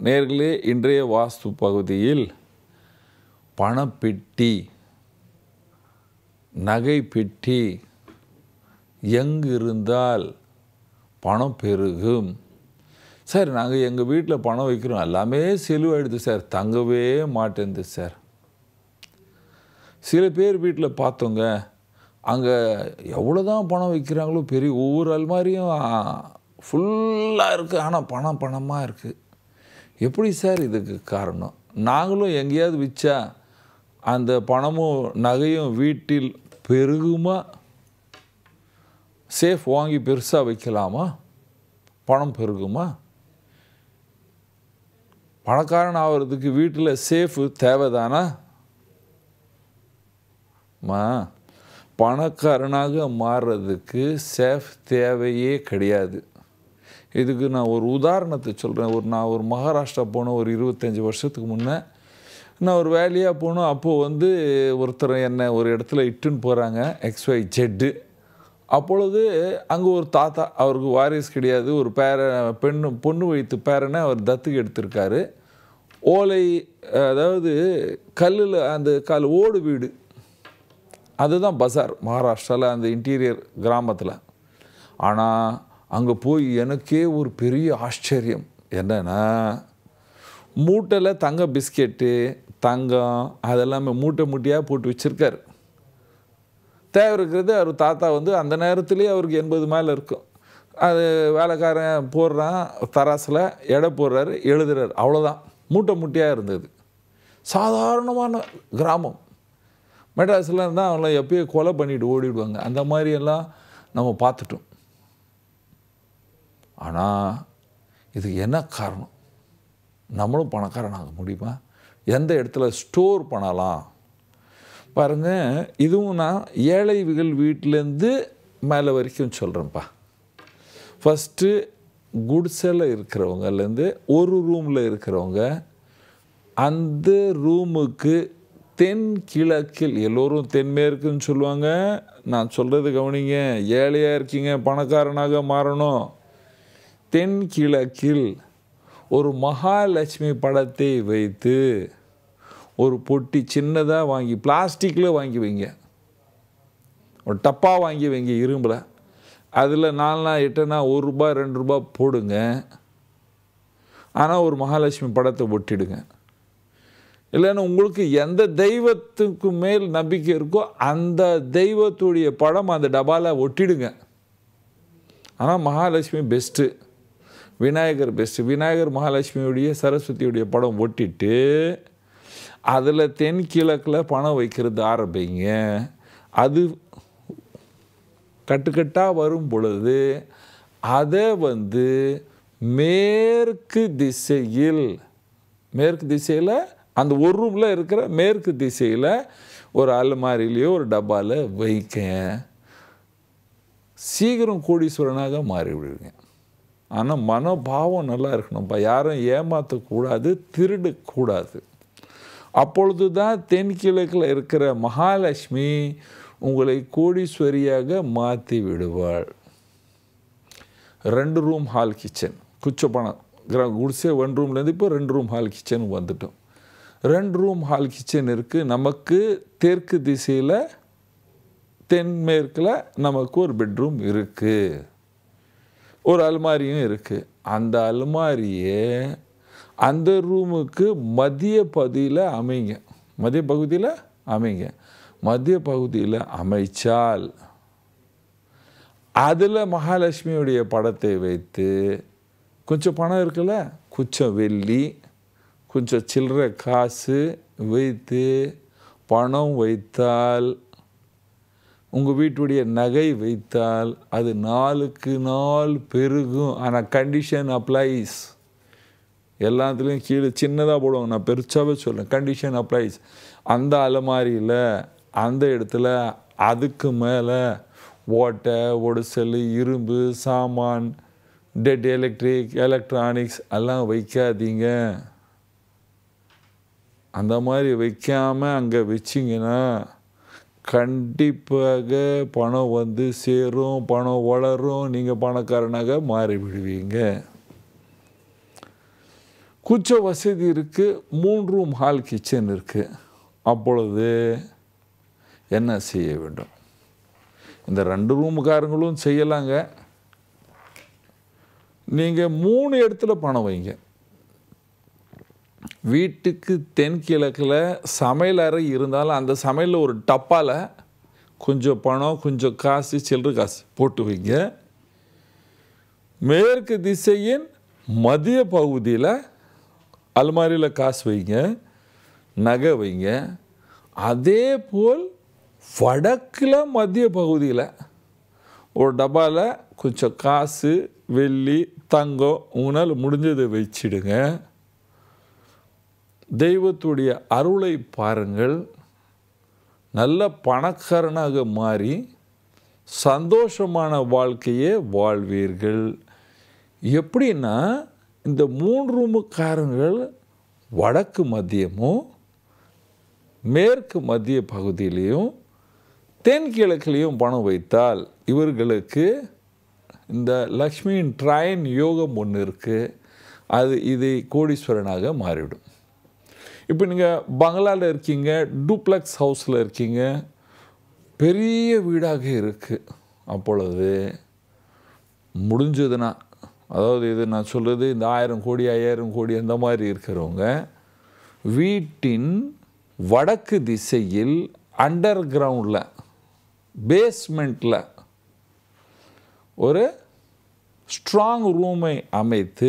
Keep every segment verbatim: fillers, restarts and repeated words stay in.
நேயர்களே, இன்றைய வாஸ்து பகுதியில் பணப்பெட்டி, நகை பெட்டி எங்கு இருந்தால் பணம் பெருகும்? சார், நாங்கள் எங்கள் வீட்டில் பணம் வைக்கிறோம், எல்லாமே செலவாயிடுது சார், தங்கவே மாட்டேங்குது சார். சில பேர் வீட்டில் பார்த்தோங்க, அங்கே எவ்வளோ தான் பணம் வைக்கிறாங்களோ, பெரிய ஒவ்வொரு அல்மாரியும் ஃபுல்லாக இருக்குது, ஆனால் பணம் பணமாக இருக்குது. எப்படி சார் இதுக்கு காரணம்? நாங்களும் எங்கேயாவது விற்றா அந்த பணமும் நகையும் வீட்டில் பெருகுமா? சேஃப் வாங்கி பெருசாக வைக்கலாமா? பணம் பெருகுமா? பணக்காரன் ஆகிறதுக்கு வீட்டில் சேஃபு தேவைதானா? மா பணக்காரனாக மாறுறதுக்கு சேஃப் தேவையே கிடையாது. இதுக்கு நான் ஒரு உதாரணத்தை சொல்கிறேன். ஒரு நான் ஒரு மகாராஷ்டிரா போனேன் ஒரு இருபத்தஞ்சி வருஷத்துக்கு முன்னே. நான் ஒரு வேலையாக போனோம். அப்போது வந்து ஒருத்தர் என்னை ஒரு இடத்துல இட்டுன்னு போகிறாங்க, எக்ஸ்ஒய் ஜெட்டு. அப்பொழுது அங்கே ஒரு தாத்தா, அவருக்கு வாரிசு கிடையாது, ஒரு பேர பெண்ணு பொண்ணு வைத்து பேரனை அவர் தத்துக்கு எடுத்திருக்காரு. ஓலை, அதாவது கல்லில் அந்த கால் ஓடு வீடு, அதுதான் பஜார் மகாராஷ்டிராவில், அந்த இன்டீரியர் கிராமத்தில். ஆனால் அங்கே போய் எனக்கே ஒரு பெரிய ஆச்சரியம் என்னென்னா, மூட்டையில் தங்க பிஸ்கெட்டு, தங்கம் அதெல்லாமே மூட்டை மூட்டையாக போட்டு வச்சுருக்கார். தேவை இருக்கிறது அவர் தாத்தா வந்து அந்த நேரத்துலேயே அவருக்கு எண்பது மேலே இருக்கும். அது வேலைக்காரன் போடுறான், தராசில் எடை போடுறாரு, எழுதுறாரு, அவ்வளோதான். மூட்டை மூட்டையாக இருந்தது. சாதாரணமான கிராமம். மெட்ராஸில் இருந்தால் அவங்கள எப்பயோ கொலை பண்ணிட்டு ஓடிடுவாங்க. அந்த மாதிரியெல்லாம் நம்ம பார்த்துட்டோம். ஆனால் இதுக்கு என்ன காரணம்? நம்மளும் பணக்காரனாக முடியுமா? எந்த இடத்துல ஸ்டோர் பண்ணலாம் பாருங்கள். இதுவும் நான் ஏழைகள் வீட்டிலேருந்து மேலே வரைக்கும் சொல்கிறேன்ப்பா. ஃபஸ்ட்டு குடிசையில் இருக்கிறவங்கலேருந்து ஒரு ரூமில் இருக்கிறவங்க, அந்த ரூமுக்கு தென் கிழக்கில், எல்லோரும் தென்மேற்குன்னு சொல்லுவாங்க, நான் சொல்கிறது கவனிங்க. ஏழையாக இருக்கீங்க, பணக்காரனாக மாறணும், தென் கிழக்கில் ஒரு மகாலட்சுமி படத்தை வைத்து ஒரு பொட்டி சின்னதாக வாங்கி, பிளாஸ்டிக்கில் வாங்கி வைங்க, ஒரு டப்பா வாங்கி வைங்க இரும்பில். அதில் நாலுனா எட்டுனா ஒரு ரூபா ரெண்டு ரூபா போடுங்க. ஆனால் ஒரு மகாலட்சுமி படத்தை ஒட்டிடுங்க. இல்லைன்னா உங்களுக்கு எந்த தெய்வத்துக்கு மேல் நம்பிக்கை இருக்கோ அந்த தெய்வத்துடைய படம் அந்த டப்பாவில் ஒட்டிடுங்க. ஆனால் மகாலட்சுமி பெஸ்ட்டு, விநாயகர் பெஸ்ட்டு. விநாயகர், மகாலட்சுமியுடைய, சரஸ்வதியுடைய படம் ஒட்டிட்டு அதில் தென் கிழக்கில் பணம் வைக்கிறது ஆரம்பிங்க. அது கட்டுக்கட்டாக வரும் பொழுது அதை வந்து மேற்கு திசையில், மேற்கு திசையில் அந்த ஒரு ரூமில் இருக்கிற மேற்கு திசையில் ஒரு அலமாரிலேயோ ஒரு டப்பாவில் வைக்க. சீக்கிரம் கோடீஸ்வரனாக மாறிவிடுவீங்க. ஆனால் மனோபாவம் நல்லா இருக்கணும்ப்பா. யாரும் ஏமாற்றக்கூடாது, திருடக்கூடாது. அப்பொழுது தான் தென்கிழக்கில் இருக்கிற மகாலட்சுமி உங்களை கோடீஸ்வரியாக மாற்றி விடுவாள். ரெண்டு ரூம் ஹால் கிச்சன், குச்ச பணம் குடிசை ஒன் ரூம்லேருந்து இப்போ ரெண்டு ரூம் ஹால் கிச்சன் வந்துட்டோம். ரெண்டு ரூம் ஹால் கிச்சன் இருக்குது. நமக்கு தெற்கு திசையில் தென்மேற்கில் நமக்கு ஒரு பெட்ரூம் இருக்குது, ஒரு அல்மாரியும் இருக்குது. அந்த அல்மாரியை அந்த ரூமுக்கு மத்திய பகுதியில் அமைங்க. மத்திய பகுதியில் அமைங்க. மத்திய பகுதியில் அமைச்சால் அதில் மகாலட்சுமியுடைய படத்தை வைத்து, கொஞ்சம் பணம் இருக்குல்ல, கொஞ்சம் வெள்ளி, கொஞ்சம் சில்லறை காசு வைத்து பணம் வைத்தால், உங்கள் வீட்டுடைய நகை வைத்தால் அது நாளுக்கு நாள் பெருகும். ஆனால் கண்டிஷன் அப்ளைஸ். எல்லாத்துலேயும் கீழே சின்னதாக போடுவாங்க, நான் பெருசாகவே சொல்கிறேன், கண்டிஷன் அப்ளைஸ். அந்த அலமாரியில் அந்த இடத்துல அதுக்கு மேலே ஓட்டை, ஒடிசல், இரும்பு சாமான், டெட் எலக்ட்ரிக், எலக்ட்ரானிக்ஸ் எல்லாம் வைக்காதீங்க. அந்த மாதிரி வைக்காமல் அங்கே வச்சிங்கன்னா கண்டிப்பாக பணம் வந்து சேரும், பணம் வளரும், நீங்கள் பணக்காரனாக மாறிவிடுவீங்க. குச்ச வசதி இருக்குது, மூணு ரூம் ஹால் கிச்சன் இருக்குது. அப்பொழுது என்ன செய்ய வேண்டும்? இந்த ரெண்டு ரூமுக்காரங்களும் செய்யலாங்க. நீங்கள் மூணு இடத்துல பணம் வைங்க. வீட்டுக்கு தென்கிழக்கில் சமையல் அறை இருந்தாலும் அந்த சமையலில் ஒரு டப்பாவில் கொஞ்சம் பணம், கொஞ்சம் காசு, சில்லற காசு போட்டு வைங்க. மேற்கு திசையின் மத்திய பகுதியில் அலமாரியில் காசு வைங்க, நகை வைங்க. அதே போல் வடக்கில் மத்திய பகுதியில் ஒரு டப்பாவில் கொஞ்சம் காசு, வெள்ளி, தங்கம் உங்களால் முடிஞ்சதை வச்சிடுங்க. தெய்வத்துடைய அருளை பாருங்கள். நல்ல பணக்காரனாக மாறி சந்தோஷமான வாழ்க்கையை வாழ்வீர்கள். எப்படின்னா, இந்த மூன்று ரூமுக்காரங்கள் வடக்கு மத்தியமும் மேற்கு மத்திய பகுதியிலையும் தென்கிழக்கிலையும் பணம் வைத்தால் இவர்களுக்கு இந்த லக்ஷ்மியின் ட்ரைன் யோகம் ஒன்று இருக்குது. அது இது கோடீஸ்வரனாக மாறிவிடும். இப்போ நீங்கள் பங்களாவில் இருக்கீங்க, டூப்ளெக்ஸ் ஹவுஸில் இருக்கீங்க, பெரிய வீடாக இருக்குது. அப்பொழுது முடிஞ்சதுன்னா, அதாவது இது நான் சொல்கிறது இந்த ஆயிரம் கோடி ஐயாயிரம் கோடி அந்த மாதிரி இருக்கிறவங்க வீட்டின் வடக்கு திசையில் அண்டர் கிரவுண்டில் பேஸ்மெண்ட்டில் ஒரு ஸ்ட்ராங் ரூமை அமைத்து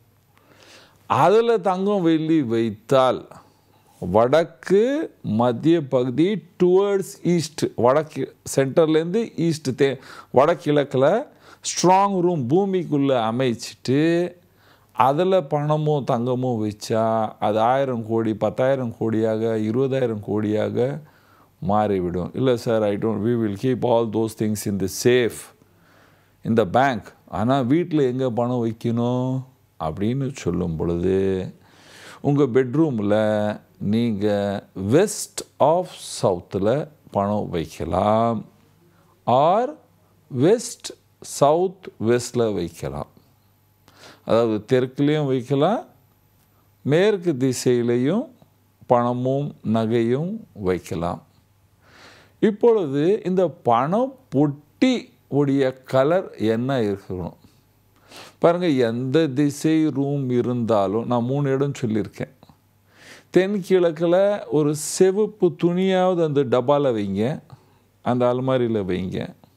அதில் தங்கம் வெள்ளி வைத்தால் வடக்கு மத்திய பகுதி டுவர்ட்ஸ் ஈஸ்ட், வடக்கு சென்டர்லேருந்து ஈஸ்ட் தே வடகிழக்கில் ஸ்ட்ராங் ரூம் பூமிக்குள்ளே அமைச்சிட்டு அதில் பணமும் தங்கமும் வச்சா அது ஆயிரம் கோடி பத்தாயிரம் கோடியாக இருபதாயிரம் கோடியாக மாறிவிடும். இல்லை sir, I don't we will keep all those things in the safe in the bank. ஆனால் வீட்டில் எங்கே பணம் வைக்கணும் அப்படின்னு சொல்லும் பொழுது உங்கள் பெட்ரூமில் நீங்கள் வெஸ்ட் ஆஃப் சவுத்தில் பணம் வைக்கலாம், ஆர் வெஸ்ட் சவுத் வெஸ்டில் வைக்கலாம். அதாவது தெற்குலேயும் வைக்கலாம், மேற்கு திசையிலையும் பணமும் நகையும் வைக்கலாம். இப்பொழுது இந்த பணம் பொட்டி உடைய கலர் என்ன இருக்கணும் பாருங்கள். எந்த திசை ரூம் இருந்தாலும் நான் மூணு இடம் சொல்லியிருக்கேன். தென்கிழக்கில் ஒரு செவப்பு துணியாவது அந்த டப்பாவில் வைங்க, அந்த அலமாரியில் வைங்க.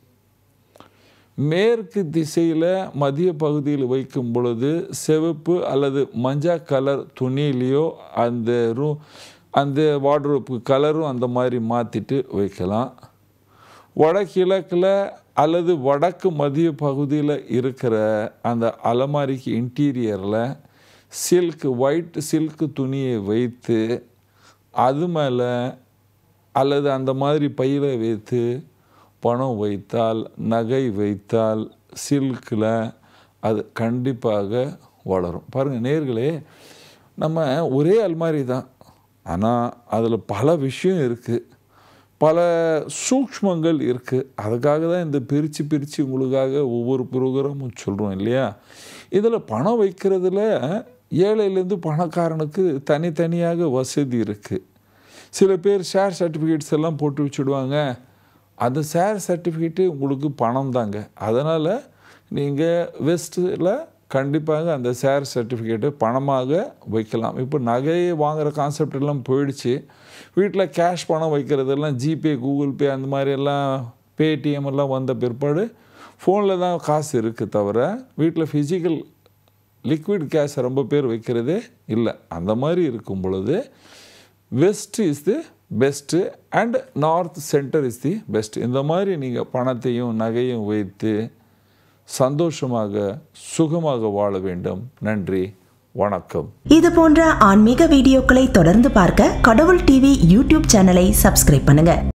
மேற்கு திசையில் மத்திய பகுதியில் வைக்கும் பொழுது சிவப்பு அல்லது மஞ்சள் கலர் துணியிலையோ அந்த ரூ அந்த வார்ட்ரோப்பு கலரும் அந்த மாதிரி மாற்றிட்டு வைக்கலாம். வடகிழக்கில் அல்லது வடக்கு மத்திய பகுதியில் இருக்கிற அந்த அலமாரிக்கு இன்டீரியரில் சில்க் ஒயிட் சில்க் துணியை வைத்து அது மேலே அல்லது அந்த மாதிரி பையில் வைத்து பணம் வைத்தால், நகை வைத்தால் சில்கில் அது கண்டிப்பாக வளரும். பாருங்கள் நேயர்களே, நம்ம ஒரே அல்மாரி தான், ஆனால் அதில் பல விஷயம் இருக்குது, பல சூக்ஷ்மங்கள் இருக்குது. அதுக்காக தான் இந்த பிரித்து பிரித்து உங்களுக்காக ஒவ்வொரு ப்ரோக்ராமும் சொல்கிறோம் இல்லையா. இதில் பணம் வைக்கிறதுல ஏழையிலேருந்து பணக்காரனுக்கு தனித்தனியாக வசதி இருக்குது. சில பேர் ஷேர் சர்டிஃபிகேட்ஸ் எல்லாம் போட்டு வச்சுடுவாங்க. அந்த ஷேர் சர்டிஃபிகேட்டு உங்களுக்கு பணம் தாங்க. அதனால் நீங்கள் வெஸ்ட்டில் கண்டிப்பாக அந்த ஷேர் சர்டிஃபிகேட்டை பணமாக வைக்கலாம். இப்போ நகையை வாங்குகிற கான்செப்ட் எல்லாம் போயிடுச்சு. வீட்டில் கேஷ் பணம் வைக்கிறதெல்லாம் ஜிபே, கூகுள் பே அந்த மாதிரியெல்லாம் பேடிஎம் எல்லாம் வந்த பிற்பாடு ஃபோனில் தான் காசு இருக்குது தவிர வீட்டில் ஃபிசிக்கல் லிக்விட் கேஷ் ரொம்ப பேர் வைக்கிறதே இல்லை. அந்த மாதிரி இருக்கும் பொழுது west is the best and north centre is the best. இந்த மாதிரி நீங்கள் பணத்தையும் நகையும் வைத்து சந்தோஷமாக சுகமாக வாழ வேண்டும். நன்றி, வணக்கம். இது போன்ற ஆன்மீக வீடியோக்களை தொடர்ந்து பார்க்க கடவுள் டிவி யூடியூப் சேனலை சப்ஸ்கிரைப் பண்ணுங்க.